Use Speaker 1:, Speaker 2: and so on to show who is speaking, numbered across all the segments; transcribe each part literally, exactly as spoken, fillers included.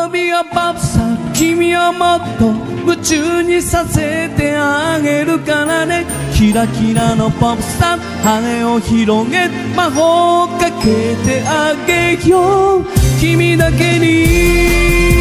Speaker 1: びはパプさ君をもっと夢中にさせてあげるからね。キラキラのポップさ羽を広げ魔法をかけてあげよう君だけに。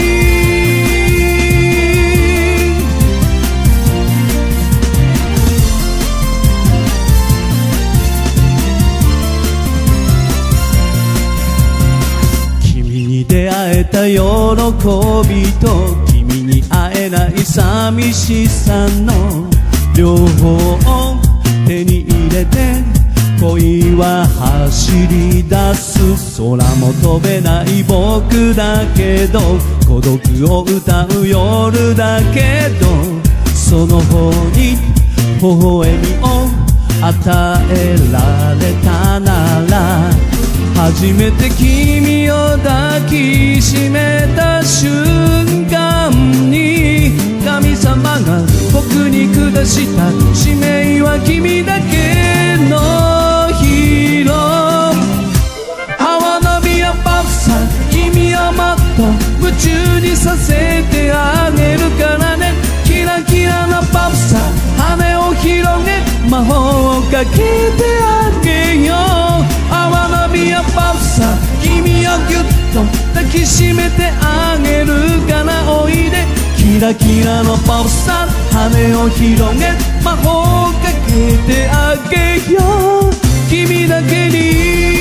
Speaker 1: 出会えた喜びと君に会えない寂しさの両方を手に入れて恋は走り出す。空も飛べない僕だけど孤独を歌う夜だけどその方に微笑みを与えられたなら初めて君を抱きしめた瞬間に神様が僕に下した使命は君だけのヒーロー。I wanna be a pop star君をもっと夢中にさせてあげるからね。キラキラなポップスター羽を広げ魔法をかけてあげよう。I wanna be a pop star君をぎゅっと抱きしめてあげるからおいで。キラキラのポップスター羽を広げ魔法をかけてあげよう君だけに。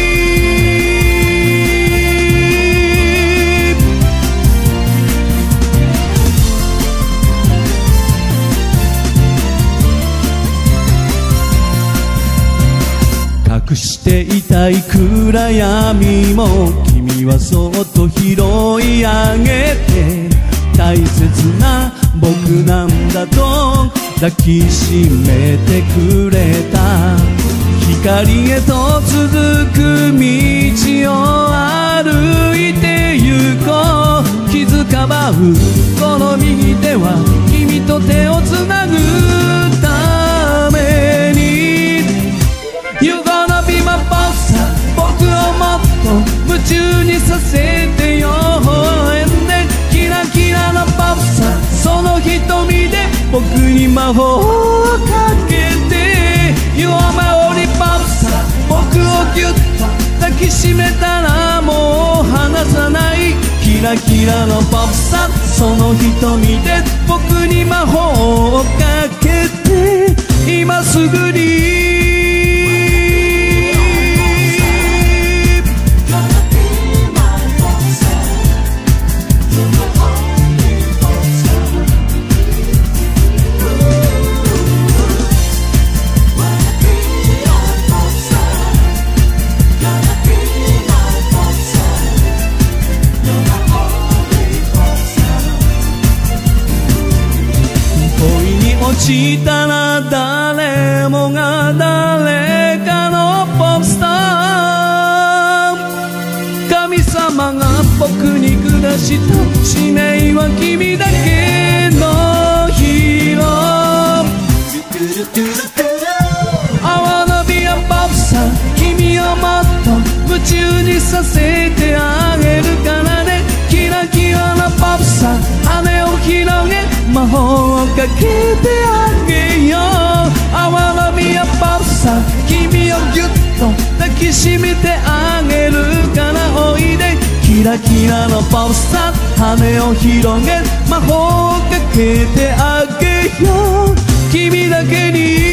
Speaker 1: 隠していたい暗闇も君はそっと拾い上げて大切な僕なんだと抱きしめてくれた。光へと続く道を歩いて行こう。気づかばうこの右手は君と手をつなぐために。You gonna be my pop star僕をもっと夢中にさせてよね。キラキラなポップスターその瞳で僕に魔法をかけて You are my only pop star僕をぎゅっと抱きしめたらもう離さない。キラキラのポップスターその瞳で僕に魔法をかけて今すぐに。落ちたら誰もが誰かのポップスター神様が僕に下した使命は君だけのヒーロー。 I wanna be a pop star君をもっと夢中にさせてあげるからね。キラキラなポップスター羽を広げ魔法をかけてあげよう。 I wanna be a pop star君をぎゅっと抱きしめてあげるからおいで。キラキラのポップスター羽を広げ魔法をかけてあげよう君だけに。